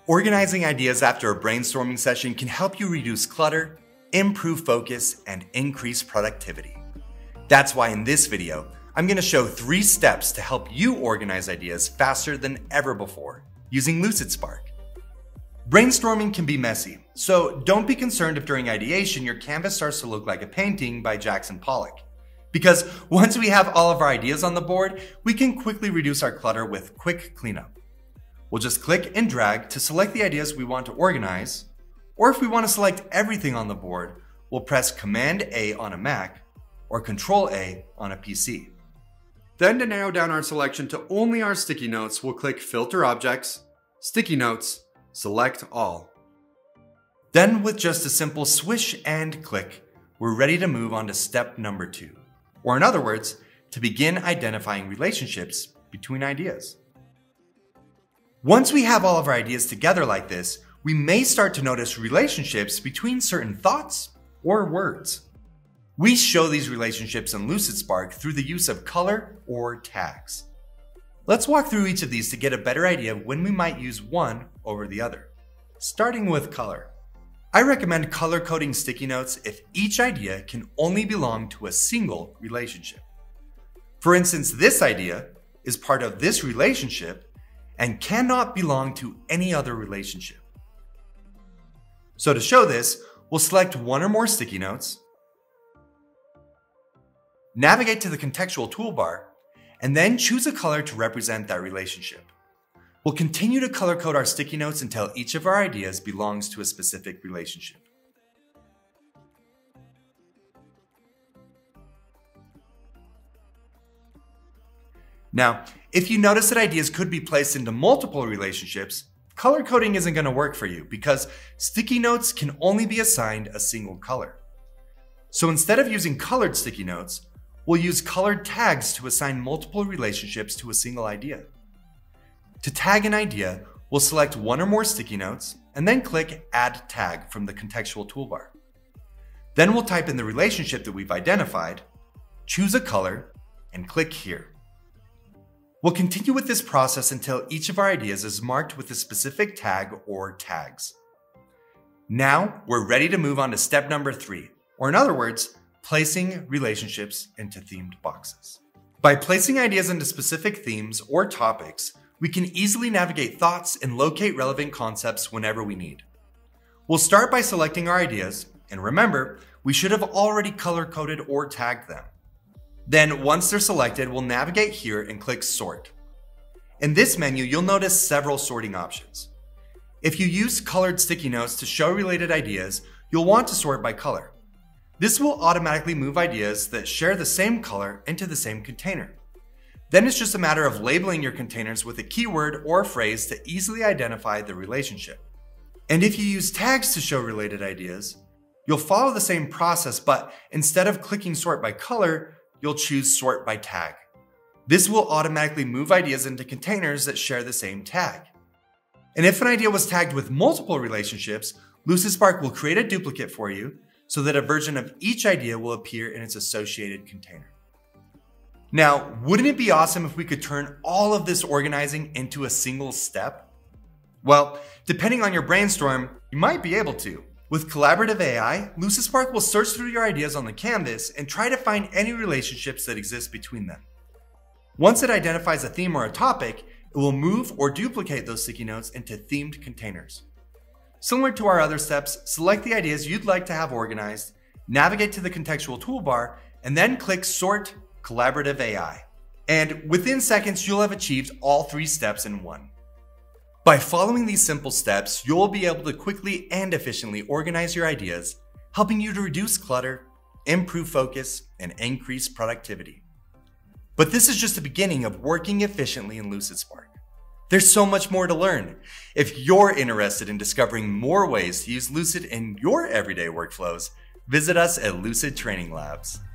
Organizing ideas after a brainstorming session can help you reduce clutter, improve focus, and increase productivity. That's why in this video, I'm going to show 3 steps to help you organize ideas faster than ever before using Lucidspark. Brainstorming can be messy, so don't be concerned if during ideation your canvas starts to look like a painting by Jackson Pollock. Because once we have all of our ideas on the board, we can quickly reduce our clutter with quick cleanup. We'll just click and drag to select the ideas we want to organize, or if we want to select everything on the board, we'll press Command A on a Mac or Control A on a PC. Then to narrow down our selection to only our sticky notes, we'll click Filter Objects, Sticky Notes, Select All. Then with just a simple swish and click, we're ready to move on to step number 2. Or in other words, to begin identifying relationships between ideas. Once we have all of our ideas together like this, we may start to notice relationships between certain thoughts or words. We show these relationships in Lucidspark through the use of color or tags. Let's walk through each of these to get a better idea of when we might use one over the other. Starting with color. I recommend color coding sticky notes if each idea can only belong to a single relationship. For instance, this idea is part of this relationship and cannot belong to any other relationship. So to show this, we'll select one or more sticky notes, navigate to the contextual toolbar, and then choose a color to represent that relationship. We'll continue to color code our sticky notes until each of our ideas belongs to a specific relationship. Now, if you notice that ideas could be placed into multiple relationships, color coding isn't going to work for you because sticky notes can only be assigned a single color. So instead of using colored sticky notes, we'll use colored tags to assign multiple relationships to a single idea. To tag an idea, we'll select one or more sticky notes and then click Add Tag from the contextual toolbar. Then we'll type in the relationship that we've identified, choose a color, and click here. We'll continue with this process until each of our ideas is marked with a specific tag or tags. Now we're ready to move on to step number 3, or in other words, placing relationships into themed boxes. By placing ideas into specific themes or topics, we can easily navigate thoughts and locate relevant concepts whenever we need. We'll start by selecting our ideas, and remember, we should have already color-coded or tagged them. Then, once they're selected, we'll navigate here and click Sort. In this menu, you'll notice several sorting options. If you use colored sticky notes to show related ideas, you'll want to sort by color. This will automatically move ideas that share the same color into the same container. Then it's just a matter of labeling your containers with a keyword or a phrase to easily identify the relationship. And if you use tags to show related ideas, you'll follow the same process, but instead of clicking Sort by color, you'll choose Sort by Tag. This will automatically move ideas into containers that share the same tag. And if an idea was tagged with multiple relationships, Lucidspark will create a duplicate for you so that a version of each idea will appear in its associated container. Now, wouldn't it be awesome if we could turn all of this organizing into a single step? Well, depending on your brainstorm, you might be able to. With collaborative AI, Lucidspark will search through your ideas on the canvas and try to find any relationships that exist between them. Once it identifies a theme or a topic, it will move or duplicate those sticky notes into themed containers. Similar to our other steps, select the ideas you'd like to have organized, navigate to the contextual toolbar, and then click Sort Collaborative AI. And within seconds, you'll have achieved all 3 steps in one. By following these simple steps, you'll be able to quickly and efficiently organize your ideas, helping you to reduce clutter, improve focus, and increase productivity. But this is just the beginning of working efficiently in Lucidspark. There's so much more to learn. If you're interested in discovering more ways to use Lucid in your everyday workflows, visit us at Lucid Training Labs.